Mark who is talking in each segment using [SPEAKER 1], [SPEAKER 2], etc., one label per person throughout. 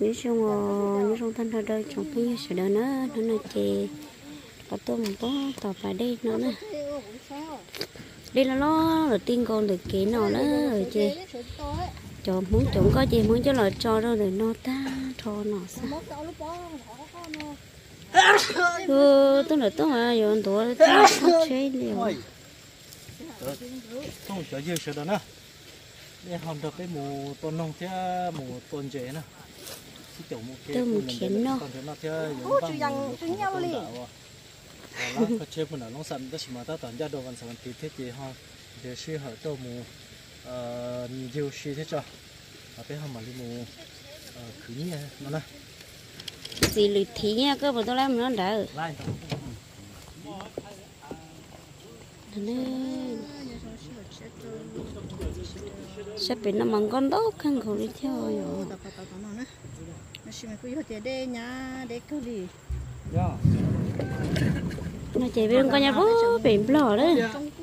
[SPEAKER 1] như xong thân thôi đây trong cái sự đó nó là chè có tôi một bó tỏ phải đây nữa nè đây là nó là tiên con được kỹ nào đó rồi chè cho muốn chúng có gì muốn cho lời cho đâu để nó ta cho nó sao tôi là tôi mà giờ tôi chơi nhiều
[SPEAKER 2] không chơi nhiều sự đó nữa để hòn được cái mù tôn nông thế mù tôn chế nè
[SPEAKER 1] tôi một khiến nó
[SPEAKER 2] chú rằng chú nhau đi là có chơi một nông sản đó chỉ mà ta toàn gia đồ văn sản thì thế gì ha để suy hỏi tôi mù nhiều suy thế cho ở bên hông mà đi mù khử nhẹ nó nè
[SPEAKER 1] gì lụt thí nha cơ mà tôi làm nó đỡ sắp bị nó măng con đốt khăn khẩu đi theo rồi nó chạy bên con nhà bố bị lò đấy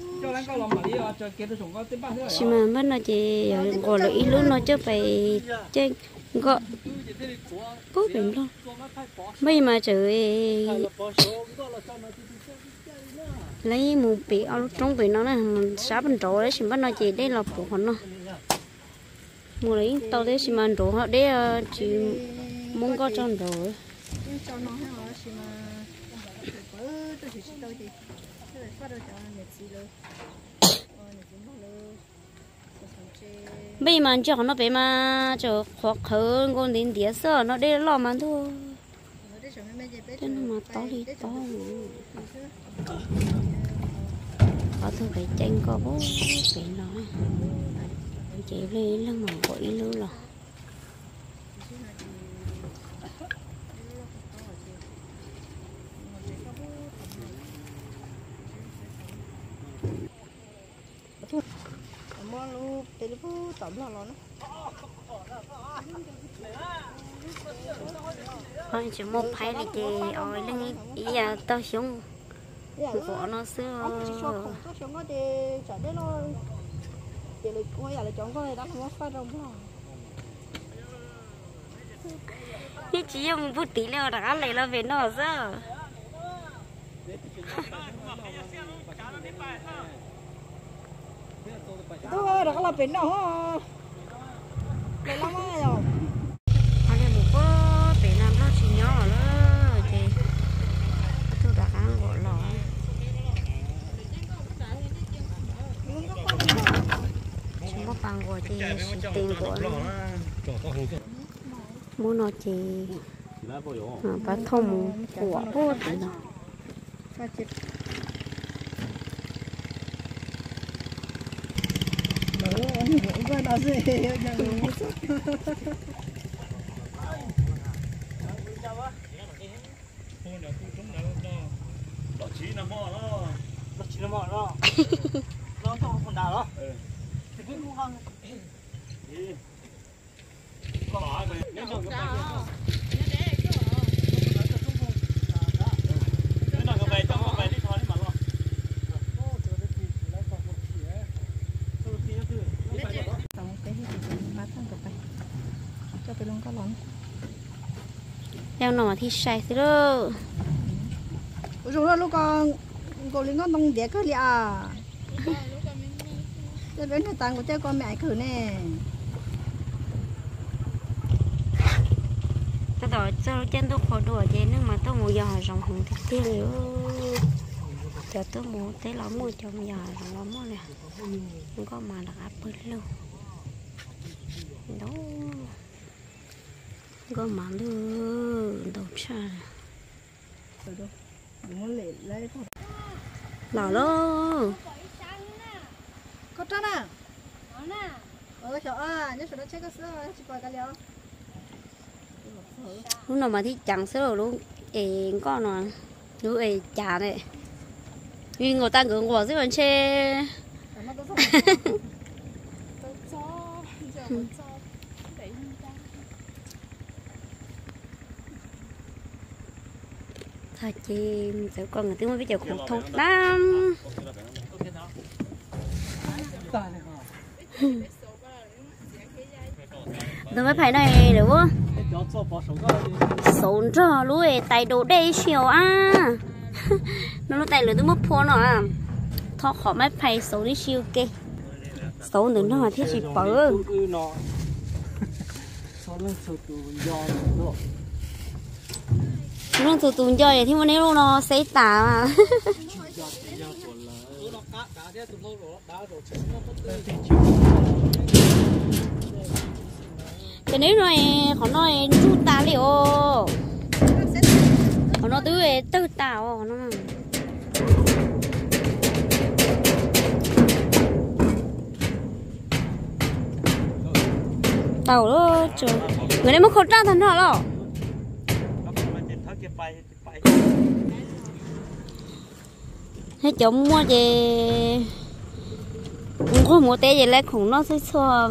[SPEAKER 1] chỉ mà bắt nó chỉ gọi là ít lúc nó chứ phải trên gọi bố bị lò bây mà chửi lấy một bị ở trong bị nó này sáu bên trổ đấy chỉ bắt nó chỉ đây là phụ hắn nó mua lấy tao đấy chỉ mà trổ họ đấy chỉ muốn có trong rồi bây mà cho nó về mà cho hoặc hơn con đến đĩa sơ nó đây lo mà thôi cho nó mà to đi to họ thôi phải tranh có bố phải nói chị lên lưng mà quỷ luôn rồi thôi chỉ một phải là chị ơi lưng giờ tao xuống của nó xưa cái chỉ dùng bút tí nữa đã lấy là về nó sao
[SPEAKER 3] tôi đã là bên nào lấy lắm rồi
[SPEAKER 1] anh em một có bên nam nó chỉ nhỏ rồi chị tôi đã ăn gọi lò chúng có bằng của chị tiền của muốn nó chị bắt thông của bố chị nó
[SPEAKER 3] cái đó gì
[SPEAKER 2] chỉ là mỏ đó nó không còn đào đó thì cứ mua hàng có hỏi về nếu được cái
[SPEAKER 1] đang nằm thì sai rồi
[SPEAKER 3] rồi lúc con lính con đông đẻ cứ lẹ cái bên này tàng của cha con mẹ khử nè
[SPEAKER 1] cái đó cho chân tôi khó đùa vậy nhưng mà tôi mua giò rồng hồng thì tiêu liệu cho tôi mua tới lắm mua trong giò rồng lắm nè không có mà là áp bớt luôn đó có mà luôn đâu xa lò luôn
[SPEAKER 3] có trắng à chỗ nhớ chỗ đó check cái sữa chỉ coi cái liao
[SPEAKER 1] lúc nào mà thì chẳng sữa luôn con nó lúc chả này vì người ta cứ bỏ dưới bên trên thôi chị tụi con người tiếng mới biết giờ cũng thuộc lắm tôi mới phải này được không
[SPEAKER 2] khó bỏ số cái
[SPEAKER 1] sống cho lúa tay đồ đây chiều à nó tay lửa tôi mất phô nó à thọ khó mấy phải sống đi chiều kê sống nữa nó thiết chỉ bở
[SPEAKER 2] nó sao lên số tụ do nữa
[SPEAKER 1] nó tụi tụi chơi thìวันนี้ลูกnó xây tả mà cái đấy rồi họ nói chú ta liệu họ nói tư tao nó tao đó trời người đấy mất khẩu trang thành hả đó hay chỗ mua về không có mua té về lấy khủng nó sẽ xòa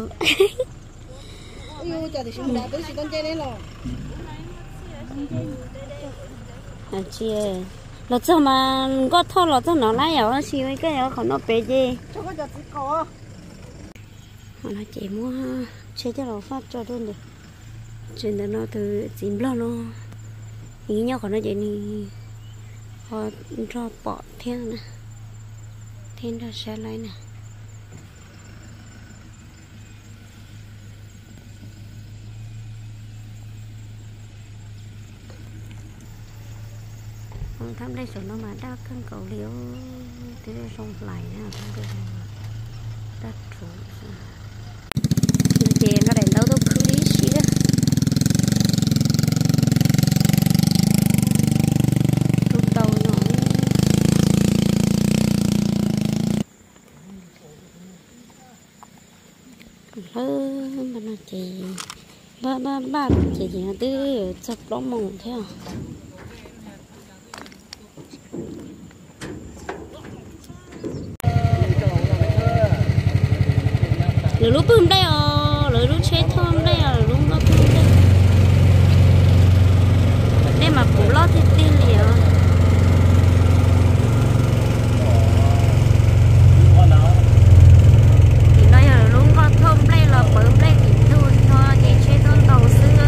[SPEAKER 1] à chị là cho mà có thọ là cho nó lấy ở chị mấy cái ở còn nó bé gì họ nói chị mua chơi cho nó phát cho luôn được chuyện đó nó từ chín lo nó ý nhau còn nó vậy nè họ cho bỏ thiên nè thiên ra xe lấy nè thăm đây số nó mà đa cân cầu liễu thế đây xong lại nè thăm đây đắt chủ chị nó đèn đâu đâu cứ đi xí đó lúc đầu nó mà nó chị ba chị nó tư chập đó mỏng theo lửa lúc bơm đây lửa lúc chế thơm đây lúc nó bơm đây đây mà cũng lo thì tiền liệu thì đây là lúc có thơm đây là bơm đây thì thôi thôi thì chế thơm tàu xưa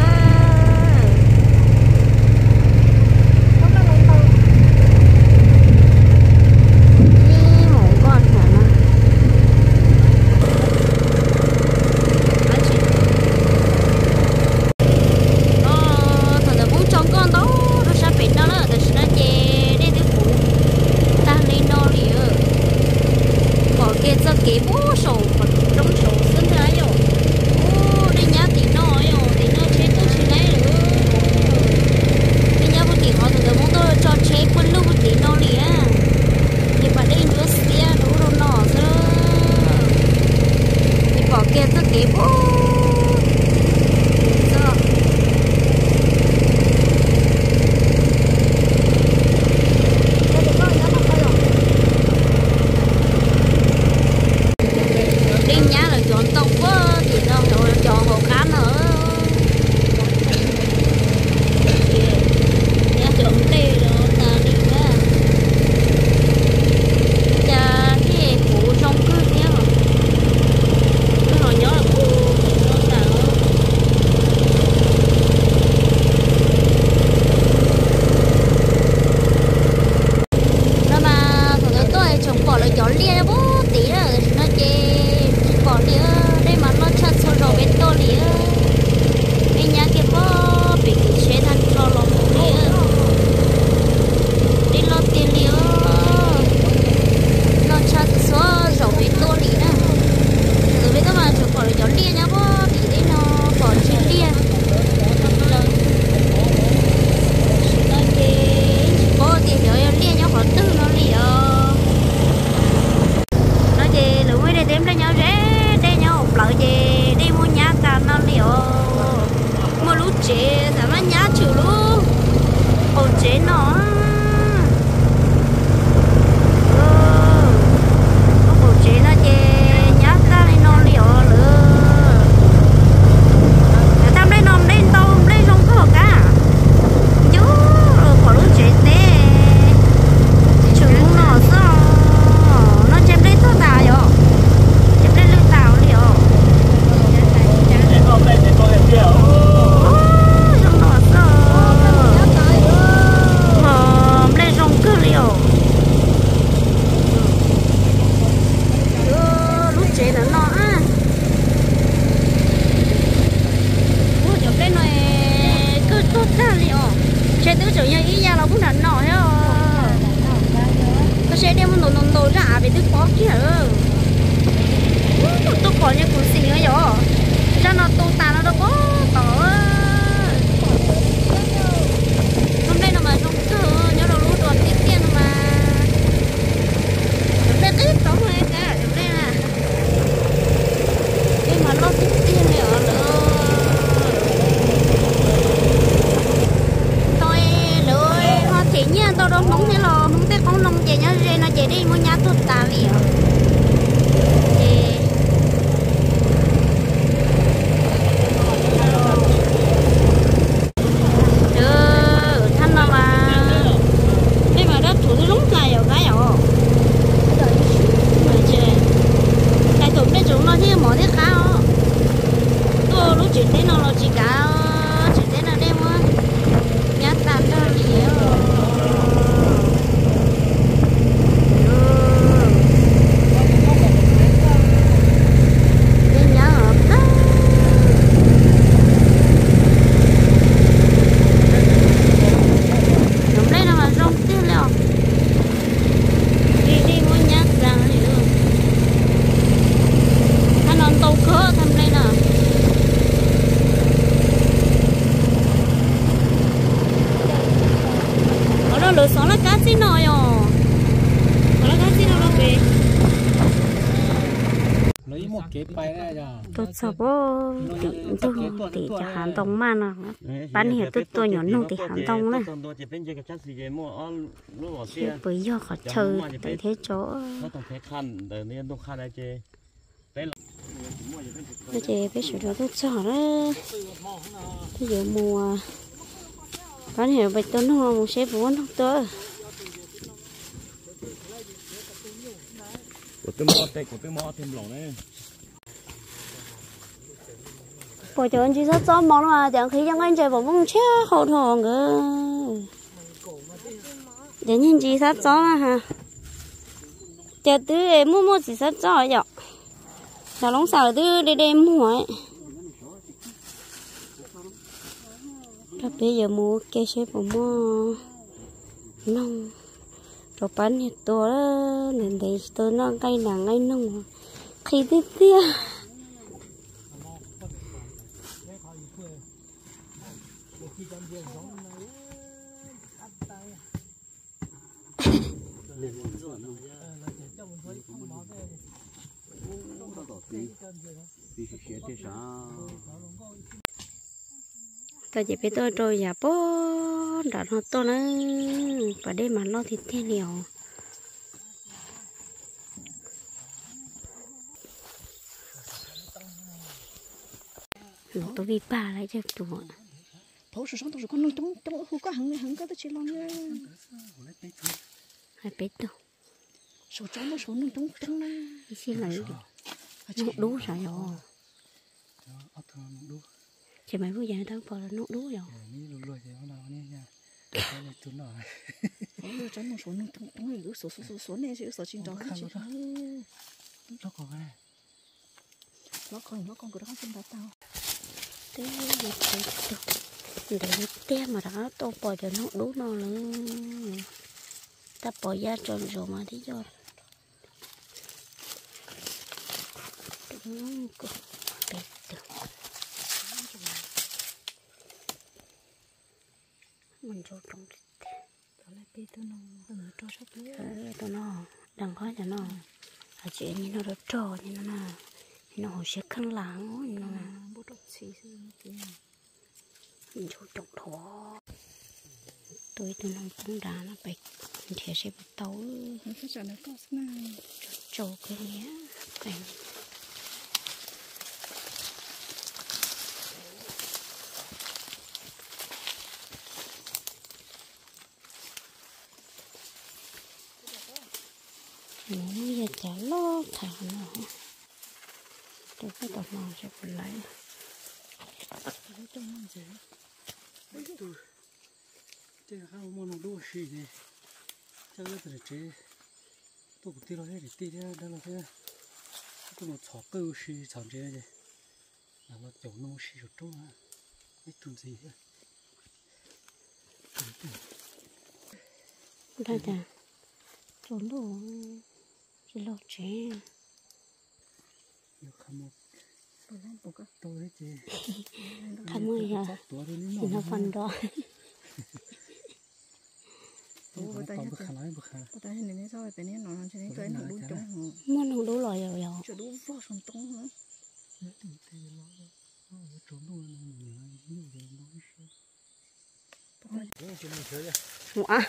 [SPEAKER 1] ta liệu chơi tứ chủ nhà ý ra là cũng đàn nọ hết có xe đem một nồi ra về tứ khó kia tôi có những cuốn xinh ấy rồi cho nó tu ta nó đâu có tỏ hôm nay là mà trong thơ nhớ đâu lúc đoàn tiết tiền mà đây ít đó thôi cả đây là nhưng mà nó tiết tiền nữa tôi lười họ chỉ nha tôi đâu mong thế là không biết con nông chị nhá nó chỉ đi mua nhà tôi ta liền lối sống là cá xin nói rồi, là cá xin nó về.
[SPEAKER 2] lấy một cái bay ra cho.
[SPEAKER 1] Tôi sợ bố thì cho hàng tông mà nó bán hiện tôi nhỏ nông thì hàng tông này. Bởi do khó chơi tại thế chỗ. Bây giờ bây giờ tôi sợ đó, bây giờ mùa bán hiện bạch tuấn hoa một xe bốn không tới.
[SPEAKER 4] Của tôi mò thêm lỏng đấy.
[SPEAKER 1] Bộ chỗ anh chỉ rất rõ món mà chẳng khi chẳng anh chơi vào vòng chết hậu thòng cơ. Để nhìn chỉ rất rõ mà hả. Chờ tư em mua chỉ rất rõ vậy. Chào lông xào tư để đem mua ấy. Rồi bây giờ mua cây xe của mua nông. Rồi bán nhiệt tổ đó. Nên thấy tôi nó cây nàng ngay nông. Khi tiếp tiếp. Tôi chỉ biết tôi rồi giả bố đã nó to nữa và đây mà nó thì thế nào tôi bị bà lại cho tụi
[SPEAKER 3] thấu sự sống tôi con nuôi trong khu có hẳn có tới chỉ lo nha
[SPEAKER 1] hai bé đâu
[SPEAKER 3] số trong nó số nuôi trong na
[SPEAKER 1] cái gì này nó đú rồi chị mày vừa dạy tao bảo là nó đú rồi
[SPEAKER 3] trong nó số nuôi trong này số này sẽ số chín đó chứ nó còn cái đó không đã tao
[SPEAKER 1] thế để té mà đó tôi bỏ cho nó đú nó nữa ta bỏ ra tròn rồi mà đi cho mình cho trồng tôi nó đằng khó cho nó ở chuyện như nó được trò như nó hồi sẽ khăn láng như nó bút đốt xì mình cho trồng thỏ tôi nó cũng đá nó bạch mình thể sẽ bị tấu
[SPEAKER 3] nó phải cho nó có này
[SPEAKER 1] trâu cái nhé cảnh bây giờ chả lo thả nó tôi cái tọt màu sẽ còn lấy
[SPEAKER 3] trong nó dễ
[SPEAKER 2] tôi chơi không muốn nó đua xì này chơi cái gì chơi tôi cũng tiêu hết để tiêu ra đó là thế tôi một thọ câu xì chọn chơi này là nó chỗ nông xì ở trong á cái tuần gì thế
[SPEAKER 1] đây là trốn đồ chỉ lo chế tham ơi à thì nó phần đó
[SPEAKER 3] bữa tay này sao phải nên nó cho nên cái nó đúng trống
[SPEAKER 1] muốn nó đủ lòi rồi
[SPEAKER 3] cho đúng vô sòng trống nữa
[SPEAKER 1] à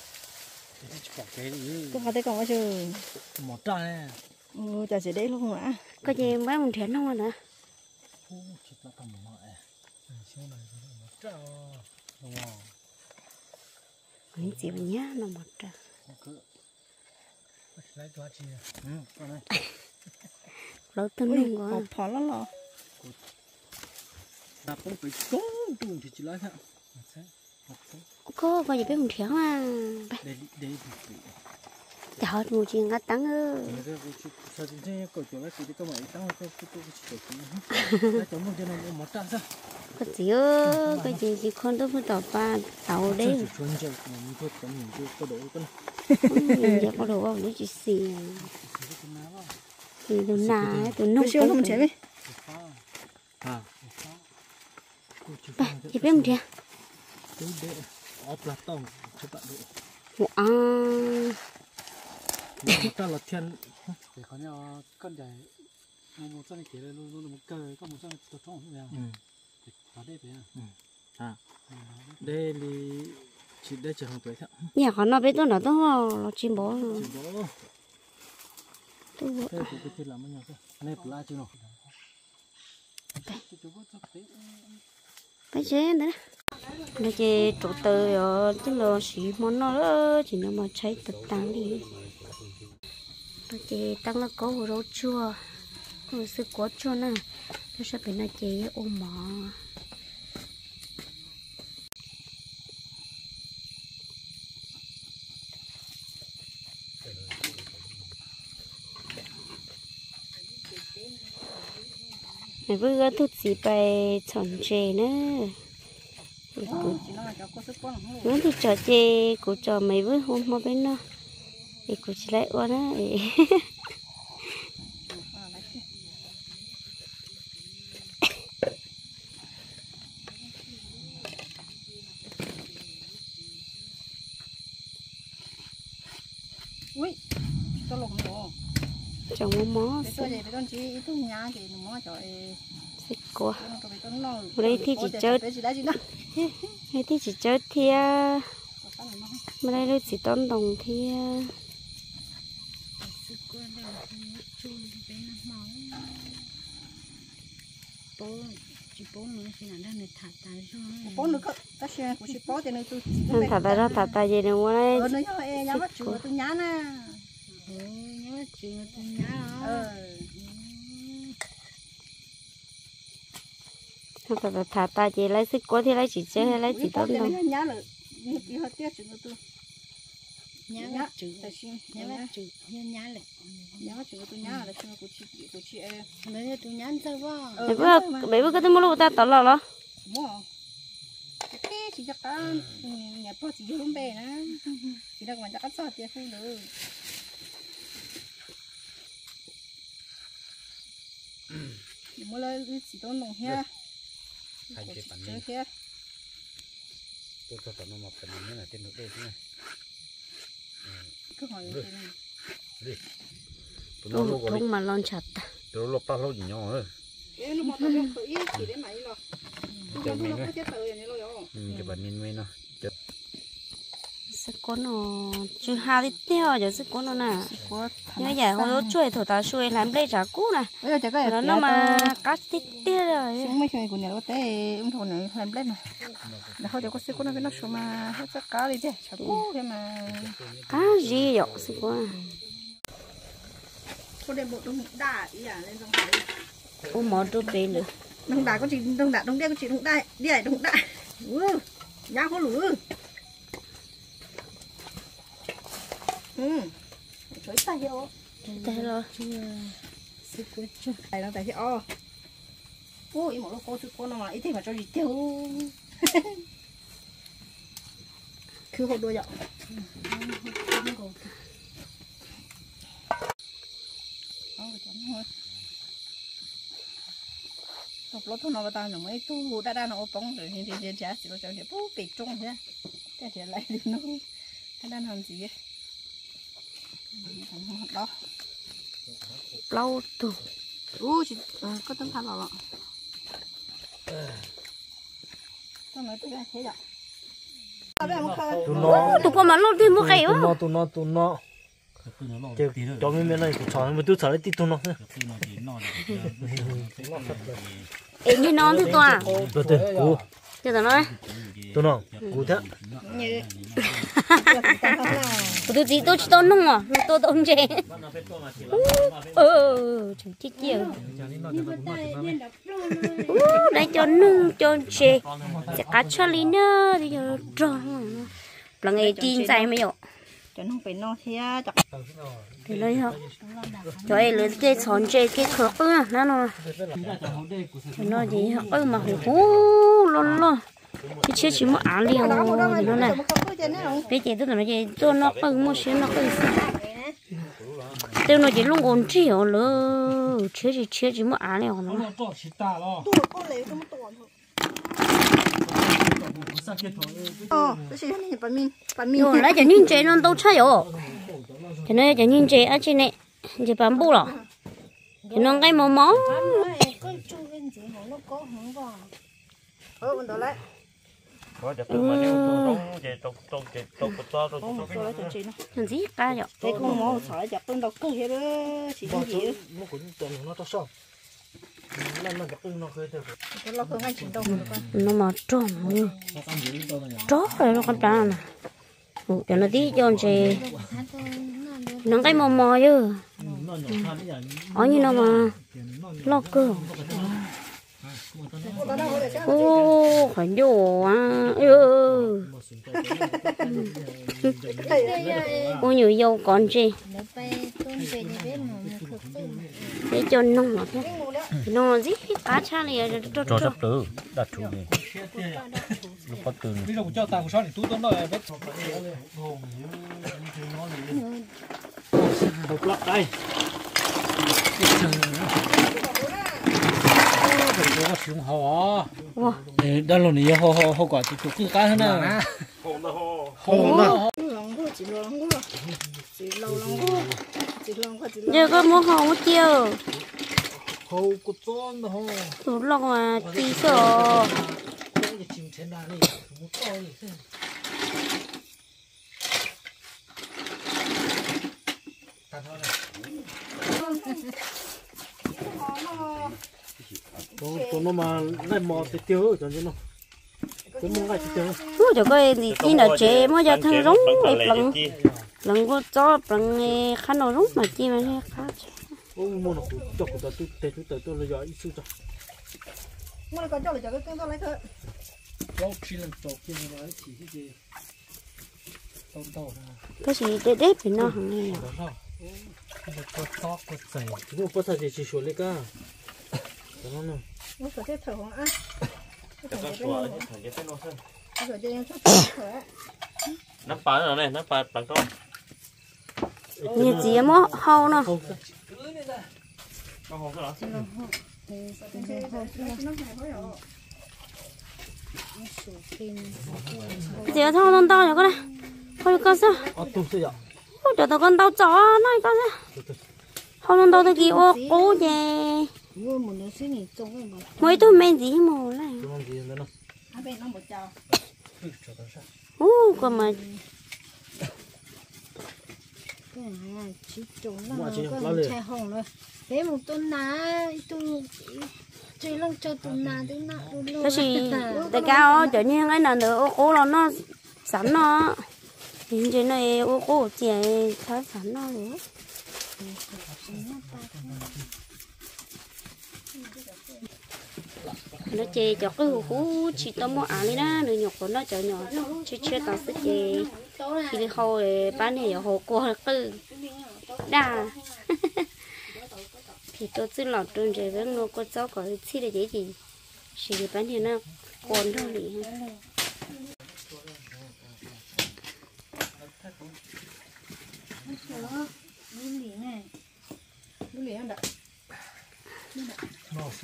[SPEAKER 3] có phải còn bao giờ
[SPEAKER 2] một trà này
[SPEAKER 3] chả sẽ đấy luôn hả
[SPEAKER 1] có gì mấy mình thiệt không nữa
[SPEAKER 2] chỉ là tầm một này sau này một trà đúng không
[SPEAKER 1] anh chị mình nhá nó một trà
[SPEAKER 2] lấy cho chị con này
[SPEAKER 1] lâu tân luôn quá
[SPEAKER 3] phò lắm rồi
[SPEAKER 2] là cũng phải trốn trốn thì chỉ lấy thôi
[SPEAKER 1] có gì biết mình thiệt mà
[SPEAKER 2] để
[SPEAKER 1] chào mùa chuyện ngắt tăng ơ
[SPEAKER 2] sao chúng ta có chỗ lấy thì có mấy tăng có chỉ lấy chỗ một cho nó một trà sao
[SPEAKER 1] có gì ơ cái gì chỉ con tôi phải tỏ ba tàu đấy
[SPEAKER 2] chuẩn chưa mình thôi có mình chưa có đồ con
[SPEAKER 1] mình giờ có đồ vào đấy chỉ xì thì đồ nà đồ nông
[SPEAKER 3] siêu không chế đi
[SPEAKER 2] à
[SPEAKER 1] chị biết không thiệt
[SPEAKER 2] tôi để ốp là tông cho bạn độ ta là thiên để có nhau cân dài một trăm cái này luôn một cây có một trăm tổ trống không nào ở đây phải đây thì chỉ đây chỉ hàng tuổi thôi
[SPEAKER 1] nhà họ nó biết tôi nó nó chim bó tôi
[SPEAKER 2] đây cũng cái làm bao nhiêu thôi này là chưa nào
[SPEAKER 1] phải chế nữa nó chế trụ từ ở chứ là xí món nó đó chỉ nó mà cháy tự tăng đi nó chế tăng nó có rau chua có sự có chua nè nó sẽ bị nó chế ôm mỏ mày vừa có thuốc gì bài chọn chè nữa nó thì trò chè của trò mày vừa hôm mà bên nó thì của chị lại qua đó
[SPEAKER 3] ui cho lồng đồ
[SPEAKER 1] chồng mua mó
[SPEAKER 3] tôi vậy tôi chỉ tôi nhà thì mó cho
[SPEAKER 1] xích qua
[SPEAKER 3] ở
[SPEAKER 1] đây thì chỉ chơi đây thì chỉ chơi thì mà đây nó chỉ tôn đồng thì
[SPEAKER 3] bố nữa ta xe của chị bố thì nơi tôi
[SPEAKER 1] thả tay ra thả tay gì nữa qua đây
[SPEAKER 3] nơi nhà bắt chùa tôi nhá nè nhá chùa tôi nhá
[SPEAKER 1] thả tay gì lấy xích qua thì lấy chỉ chơi hay lấy chỉ tôn đồng
[SPEAKER 3] nhá rồi đi hơi tiếc chừng tôi nhá chữ nhá chữ nhá lại nhá chữ tôi nhá là chữ của chị em nếu tôi nhá sao
[SPEAKER 1] mấy bữa cái tôi mua lúa ta tao lo
[SPEAKER 3] mua cái chỉ cho con nhà bố chỉ dùng bể nè chỉ là còn cho con sọt tiền phụ nữ mua lấy chỉ tôn đồng he
[SPEAKER 4] thành cái bản
[SPEAKER 3] này kia
[SPEAKER 4] tôi cho tao nó một phần nữa là trên nước đây thế
[SPEAKER 3] cứ hỏi
[SPEAKER 4] đi
[SPEAKER 1] không mà lon chặt
[SPEAKER 4] tôi lột bao lâu gì nhau rồi
[SPEAKER 3] nó một tao không phải chỉ để mày rồi
[SPEAKER 4] chơi mình đấy cái bản nên mình nó
[SPEAKER 1] sức cuốn nó chưa hai lít tiêu giờ sức cuốn nó nè nhớ giờ hồi đó chuối thổi tao chuối làm đây chả cũ nè nó mà cắt tít tít rồi
[SPEAKER 3] chúng mấy chuyện của nhà nó té ông thằng này làm lên này là thôi cho có sức cuốn nó cái nó số mà hết tất cả đi chứ chả cũ thế mà
[SPEAKER 1] cá gì vậy sức cuốn
[SPEAKER 3] có đem bộ đông đá ý à lên trong này
[SPEAKER 1] ôm mỏ trộn bể nữa
[SPEAKER 3] đông đá có chị đông đá đông đen có chị đông đá đi này đông đá giá có lửa chối tay vô
[SPEAKER 1] tay rồi
[SPEAKER 3] sức cuốn chứ tay nó tay thì ôi một lúc cô sức cuốn nó mà ít thì mà cho gì tiêu cứ hộp đôi dạo lót thôi nó vào tao nó mới tu đã nó bóng rồi thì chả chỉ có cho thì bố bị trông thế cái thì lại thì nó cái đang làm gì đó
[SPEAKER 1] lâu tu
[SPEAKER 3] chỉ có tấm thảm vào tao nói tôi ra thế rồi
[SPEAKER 1] tụi con mà lâu thì mua cái á
[SPEAKER 2] tụi nó cho mình này cũng chọn mình tôi chọn đi tụi nó
[SPEAKER 1] em như non thì tôi à
[SPEAKER 2] rồi cô
[SPEAKER 1] cho tao nói
[SPEAKER 2] tụi nó cô thế
[SPEAKER 1] tôi chỉ tôi nung à tôi ông chè chú chết chiều đây cho nung cho chè sẽ cá cho lý nữa thì giờ tròn là nghề chín dài mấy ạ
[SPEAKER 3] cho nó phải no thế chắc
[SPEAKER 1] thì lấy hả cho em lấy cái sòn chè cái khớp á nó gì hả mà hú luôn luôn cái chiếc chỉ mua ăn liền nó này bây giờ tôi nói gì tôi nó mua xíu nó tôi nói gì luôn còn chiều nữa chiếc chỉ mua ăn liền nó rồi lấy cho nhìn chế nó đâu chơi rồi cho nên cho nhìn chế ở trên này chế bám bù rồi cho nó cái màu máu làm gì cả vậy
[SPEAKER 3] cái con mỏ sỏi chặt bên đầu cứ thế đó chỉ cái gì
[SPEAKER 2] nó cũng nó to sao nó gặp nó khơi được
[SPEAKER 3] nó không ăn chỉnh đâu
[SPEAKER 1] nó mà tròn rồi nó con tròn này cho nó tí cho chị nó cái mò mò chứ ở như nó mà lo cơ ô phải vô à ô nhiều dâu còn gì để cho nông mà thế nó gì cá cha này
[SPEAKER 4] cho sắp tới đặt chủ đề lúc bắt từ
[SPEAKER 2] ví dụ cho tao sáu thì tú tôi nói biết một lọ đây xuống hồ đó là nhiều hồ quả thì cứ cá thế nào hồ
[SPEAKER 1] giờ có mua hồ một chiều
[SPEAKER 2] hồ của con đó hồ
[SPEAKER 1] tụt lông mà tí sợ
[SPEAKER 2] tụi nó mà lại mò thì tiêu cho nó cũng muốn ngay tiêu
[SPEAKER 1] ui trời ơi thì tí nào chế mới ra thằng rống lần lần có cho lần khăn nó rống mà chi mà thế khác
[SPEAKER 2] ôi mua nó cũng chọc của tôi là giỏi ít chút
[SPEAKER 3] mua nó còn cho là cho cái lấy thôi
[SPEAKER 2] cháu chỉ lần chọc kia nó nói chỉ cái gì tao
[SPEAKER 1] cái gì để đếp thì nó hàng này
[SPEAKER 2] có tóc có dày nhưng có thật gì chỉ số lấy cả nó nè
[SPEAKER 3] nó có thể thở không á
[SPEAKER 4] nắp pá rồi này nắp pá bằng con
[SPEAKER 1] nhiệt gì mà hao nó giờ thao con tao rồi con này thôi con sao cho tao con tao chó này con sao không tao tao kêu cố về mấy tôi men gì mồ này còn mà
[SPEAKER 3] chỉ trồng nó có chai hồng rồi bé một tuần ná tôi chỉ lần cho tuần ná tôi nã luôn
[SPEAKER 1] cái gì tại cao trở như cái nào nữa cố là nó sẵn nó hiện trên này cố chị thấy sẵn nó nữa nó chê cho cái hũ chỉ tao mua ăn đi đó người nhọc của nó chở nhỏ chưa tao sẽ chê thì hồi bán này ở hồ qua cứ đà thì tôi chỉ lọt trên trời với nó có cháu có chi là gì chỉ bán thì nó còn thôi đi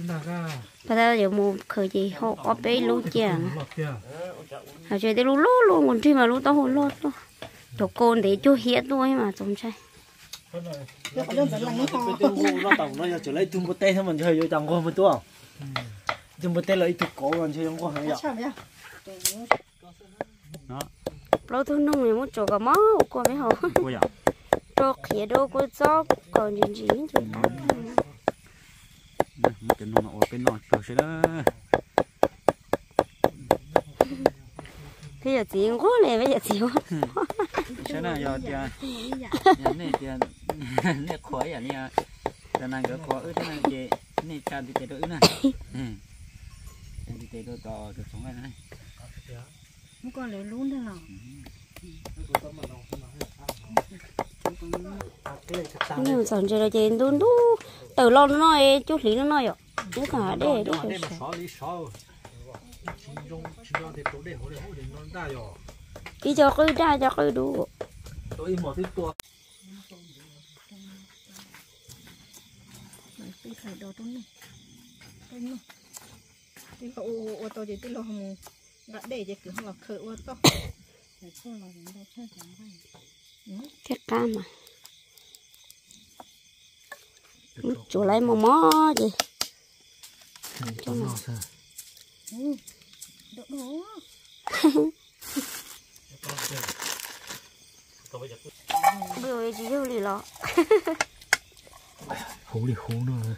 [SPEAKER 2] chúng ta ra
[SPEAKER 1] bây giờ giờ mua khởi gì họ có bé lú chè
[SPEAKER 2] lọt kìa
[SPEAKER 1] họ chơi tới lú lú luôn còn khi mà lú tao hôn lót luôn chỗ côn để cho hiết thôi mà trông chơi
[SPEAKER 3] nó có đơn giản là
[SPEAKER 2] cái tiếng nó tổng nó trở lại tung một tay thôi mình chơi vô tầng qua một tua tung một tay là ít thực cổ mình chơi không có hay
[SPEAKER 3] chả
[SPEAKER 2] đó
[SPEAKER 1] lâu thôi nông này muốn chỗ cả máu qua mấy họ cho khía đâu có gió còn gì thì
[SPEAKER 4] một cái nó bên nọ rồi sẽ đó
[SPEAKER 1] bây giờ chỉ quá này bây giờ chỉ quá
[SPEAKER 4] sẽ là giờ tiền này tiền này khói à này giờ này cái khói thế này chị này cam thì đỡ nè thì đỡ to được sống này
[SPEAKER 3] không còn lấy luôn thôi nào
[SPEAKER 1] nhưng còn chơi là chơi đun đu từ lâu nó nói chút lý nó nói rồi nếu cả để đi cho cứ ra cho cứ đủ
[SPEAKER 2] tôi một cái tua
[SPEAKER 3] cái khởi đầu trong này cái ô tô chỉ tin lo hồng gạt để chỉ cứ họ khởi ô tô
[SPEAKER 1] cái cam mà chỗ lấy mò mò gì cho nó
[SPEAKER 3] đổ đổ
[SPEAKER 1] bây giờ chỉ vô lì lọ
[SPEAKER 2] hú đi hú nữa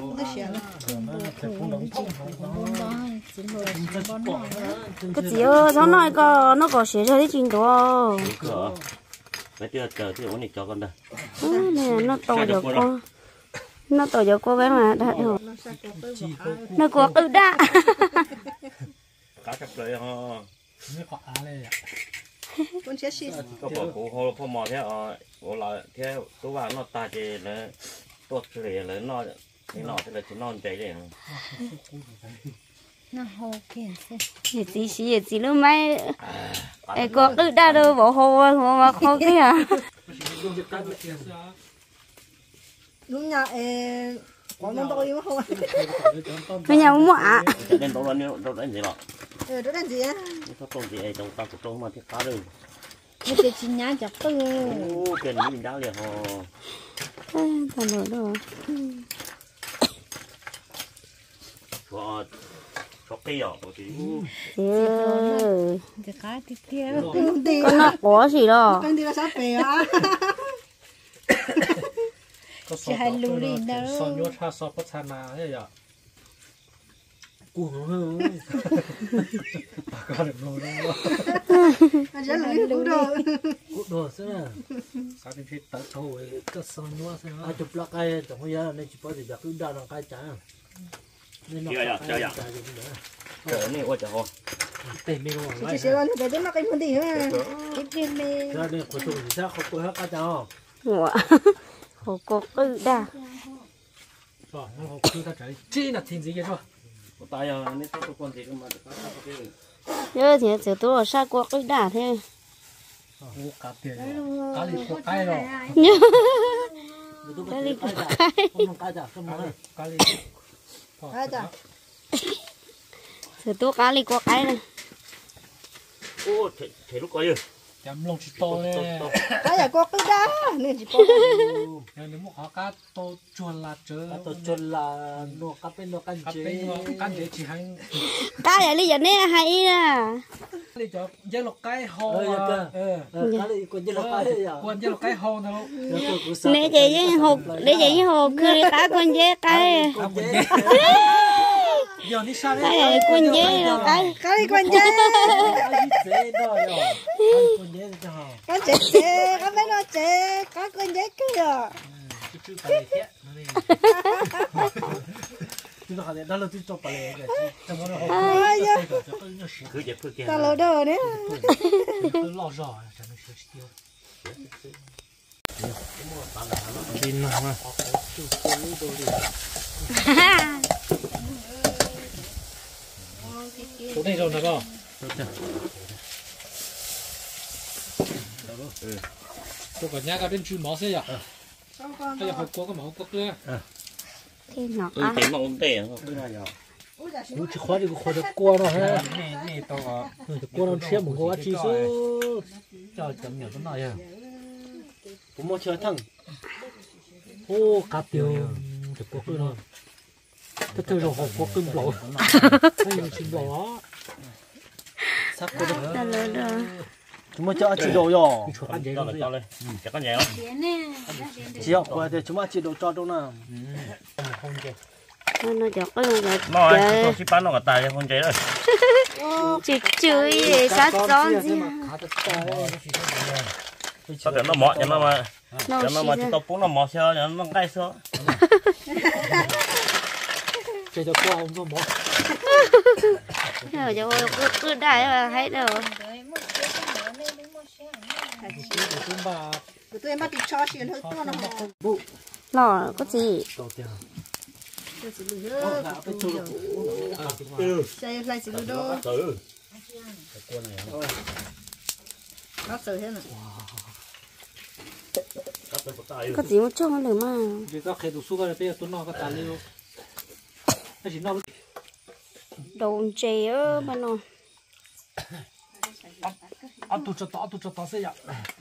[SPEAKER 1] cái gì ơ nó có写ra cái trình độ
[SPEAKER 4] bây giờ chờ thì ổn định cho con đây
[SPEAKER 1] nè nó to giờ cô bé mà đã hiểu nó có tự đã
[SPEAKER 5] cá chậpเลยฮะ
[SPEAKER 2] ไม่ขออะไรอ่ะ
[SPEAKER 3] con chết xịt
[SPEAKER 5] ก็บอกกูพอมอเท่ากูเราเท่าตัวว่านอตาเจเลยตัวเฉลี่ยเลยนอนี่นอที่เราจะนอนใจเลย
[SPEAKER 3] nó hồ kiện
[SPEAKER 1] gì chỉ lúc mấy có tự đã đâu bỏ hồ mà khó cái à
[SPEAKER 3] đúng nhà có món tôi mà không
[SPEAKER 1] bây giờ muốn ạ
[SPEAKER 5] nên đâu là gì đó
[SPEAKER 3] đó là gì á
[SPEAKER 5] nó tôm gì ấy trong tao cũng tôm mà thiết cá rồi
[SPEAKER 3] cái gì chỉ nhá chặt tư
[SPEAKER 5] tiền mình đá liền họ
[SPEAKER 1] thằng nữa rồi
[SPEAKER 5] cho cây à có gì
[SPEAKER 3] cái cá thì kia
[SPEAKER 1] con nó có gì đó
[SPEAKER 3] con đi là sao bể á
[SPEAKER 2] ก็สอนสอนโยธาสอนพัฒนาเนี่ยอ่ะกูเฮ้ยปากกาเด็กโน่นว่า
[SPEAKER 3] rất là đủ đồ
[SPEAKER 2] กูโดดซะนะสารพิษตัดโถยก็สอนว่าซะนะจุดละไก่ตรงนี้ในจุดพอจะขึ้นด้านละไก่จ้านี่นอกจาก
[SPEAKER 5] chờ này qua chờ họ
[SPEAKER 2] เต็มไม่รู้ว่า
[SPEAKER 3] chỉ sẽ là cái đấy mà cái món gì mà cái phim này
[SPEAKER 2] แล้วเนี่ยคนตัวนี้ถ้าเขาตัวเขาจ้า
[SPEAKER 1] Ủa, hồ có tự đã
[SPEAKER 2] rồi nó cứ ta chạy chi là thiên gì vậy thôi
[SPEAKER 5] tay này tôi quan thì mà
[SPEAKER 1] nhớ thì chỉ tôi sao có tự đã thế
[SPEAKER 2] ô cá tiền cá lì có cái rồi
[SPEAKER 1] nhớ
[SPEAKER 2] cá lì có cái không cá chả không nói cá lì
[SPEAKER 3] ai chả
[SPEAKER 1] chỉ tôi cá lì có cái này
[SPEAKER 5] ô thể lúc coi rồi
[SPEAKER 2] chấm lông chỉ to lên
[SPEAKER 3] cái là có cái đá nên chỉ có
[SPEAKER 2] nếu mà họ cá to chuồn là chớ to chuồn là nó cá bên nó căn chế chỉ hay
[SPEAKER 1] cá này lý do này hay nè
[SPEAKER 2] lý do giờ lộc cái hồ cá lì còn giờ lộc cái còn giờ lộc cái hồ nào
[SPEAKER 1] nè chị với hồ để chị với hồ cứ cá con dế cái
[SPEAKER 2] giờ đi sao
[SPEAKER 1] cái này con dế rồi
[SPEAKER 3] cái con dế con chế con bé nó chế có con dế kia
[SPEAKER 2] chứ nó là đó là tôi cho bà lệ cái trong đó họ
[SPEAKER 5] cứ dẹp cứ kia
[SPEAKER 3] ta lỡ đồ nữa
[SPEAKER 2] tôi lo rõ cho nó sửa tiêu tin mà chỗ này rồi nè con tôi còn nhá cái bên chui máu xe à bây giờ học có cái máu cốc nữa
[SPEAKER 1] thế nó
[SPEAKER 5] tôi thấy mà ông tệ không biết là
[SPEAKER 2] nếu chỉ khóa thì khóa được qua nó ha
[SPEAKER 4] nè tao
[SPEAKER 2] qua nó xem một cái chi số
[SPEAKER 4] cho chấm nhiều cái này à
[SPEAKER 2] cũng mua chơi thằng ô cá tiêu được có cái rồi tôi rồi học có cơm lẩu hay là cơm lẩu sắp có được
[SPEAKER 1] rồi
[SPEAKER 2] chúng ta cho chị đồ rồi
[SPEAKER 5] cho lên chắc con nhẹ lắm
[SPEAKER 2] chị học qua thì chúng ta chị đồ cho đâu nào
[SPEAKER 1] nó chọc cái rồi
[SPEAKER 5] nó tôi chỉ bán nó cả tài không chế rồi
[SPEAKER 1] chị chửi để sát gió gì
[SPEAKER 5] sao để nó mọt cho nó mà
[SPEAKER 1] nó
[SPEAKER 5] cho nó mà chỉ tao bún nó mọt sao cho nó gai sao
[SPEAKER 2] chơi cho qua ông nó mọt
[SPEAKER 1] rồi cho cứ đại là thấy đâu
[SPEAKER 3] tôi em bắt đi cho chuyện hơi to nó
[SPEAKER 1] lò có gì
[SPEAKER 3] chơi lại chỉ đồ nó sờ thế này
[SPEAKER 1] có gì một chút nữa mà
[SPEAKER 2] vì các khách đồ sugar bây giờ tôi nói cái tài liệu cái gì nó
[SPEAKER 1] đồ chè ơ mà nó
[SPEAKER 2] ăn tôi cho tao sẽ vậy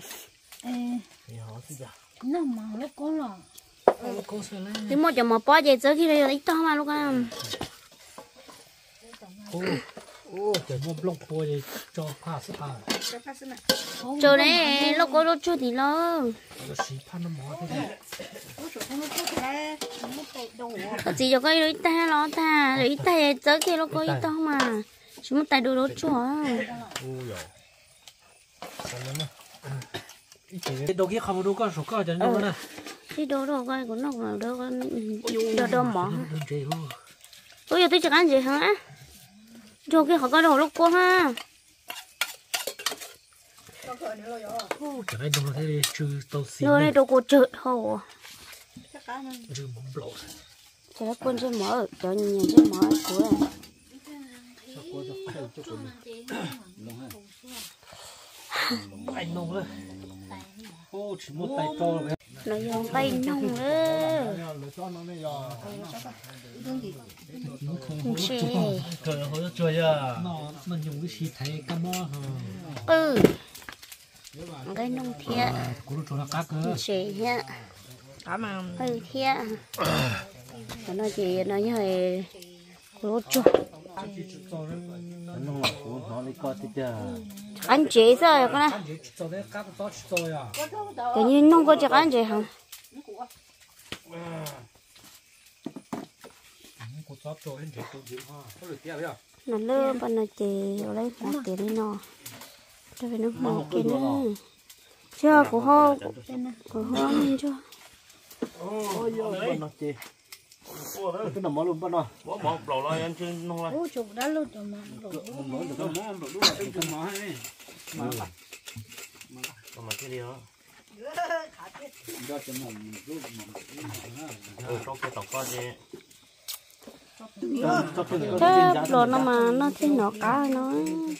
[SPEAKER 3] nó mà nó có lò
[SPEAKER 1] thì một giờ mà bỏ về trước khi đây ít to mà lúc nào
[SPEAKER 2] ô để mua blog po thì cho pass à
[SPEAKER 1] chờ đấy lúc có lúc chưa thì lo
[SPEAKER 2] cái gì pan nó mỏ thế
[SPEAKER 1] có gì cho cái ít ta lo ta rồi ít ta trước khi lúc có ít to mà chúng ta đồ đồ chua
[SPEAKER 2] đồ kia không đồ con số cao chẳng đâu nè
[SPEAKER 1] cái đồ đồ cái của nó là đồ đồ đồ mỏ
[SPEAKER 2] đơn
[SPEAKER 1] bây giờ tôi chẳng ăn gì hả đồ kia họ có đồ lúc cô ha
[SPEAKER 2] chẳng ai đâu thế chứ tao xin
[SPEAKER 1] đồ này đồ cô chợ hồ
[SPEAKER 2] chứ mắm blog
[SPEAKER 1] cho nó quân cho mở cho nhìn cho mở của
[SPEAKER 2] anh nông đấy ô chỉ một tay to
[SPEAKER 1] nó dùng tay nhung nữa không xì
[SPEAKER 2] trời ơi trời à nó mình dùng cái xì thay cam mơ
[SPEAKER 1] cái nông thiệt
[SPEAKER 2] cũng cho nó cá cơ
[SPEAKER 1] xì nhá
[SPEAKER 3] cảm ơn
[SPEAKER 1] thiệt nó chỉ nó như là cô chú
[SPEAKER 2] nó đi coi thì
[SPEAKER 1] ăn chế sao con này tự nhiên nông có chắc ăn chế hả nó lơ bên nó chế lấy một tiền đi nó cho về nước một cái nữa chưa của ho nên chưa
[SPEAKER 2] ôi nó chế cái nằm luôn bắt nó
[SPEAKER 5] bỏ một lẩu lo ăn chứ non lo
[SPEAKER 3] ô chụp đã luôn rồi mà
[SPEAKER 5] còn mà cái gì đó trong cái tàu con gì
[SPEAKER 1] thế đồ nó mà nó thấy nó cá nó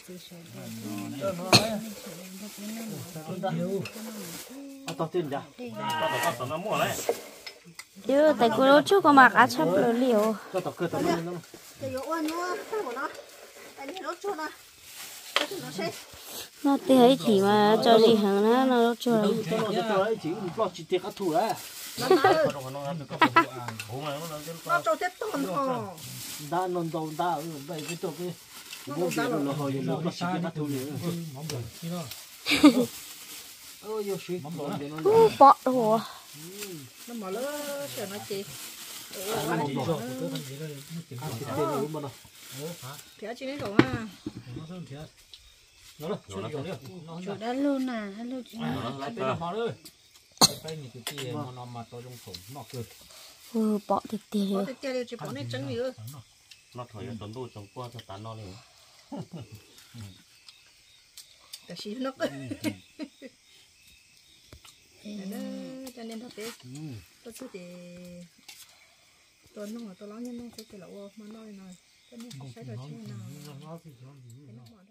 [SPEAKER 2] tao tin ra
[SPEAKER 5] tao nó mua đấy
[SPEAKER 1] chứ tại cô trước có mặc áo chắp rồi liều
[SPEAKER 2] cho tao cơ tao lên nó
[SPEAKER 1] nó thấy chỉ mà cho gì hàng nó cho
[SPEAKER 2] nó chỉ lo chỉ tiền các thủ đấy
[SPEAKER 3] nó cho tết tôn hồ
[SPEAKER 2] đã non đầu đã ở đây cái chỗ cái bố bé nó hồi nó chỉ tiền các thủ nữa ôi yêu sĩ
[SPEAKER 1] bỏ đồ
[SPEAKER 3] nó mở lỡ sợ nó chị phía trên đấy rồi à chỗ đã luôn à hello chị
[SPEAKER 1] bỏ thịt tiền
[SPEAKER 3] có thể tiêu chỉ bỏ nên trứng nữa
[SPEAKER 5] nó thổi tuần đu trong qua cho tán nó liền
[SPEAKER 3] แต่ชีนกcho nên thật đấy tôi cứ để tôi nó mà tôi nói nhân nó sẽ cái lẩu mà nói cho nên không phải là thế nào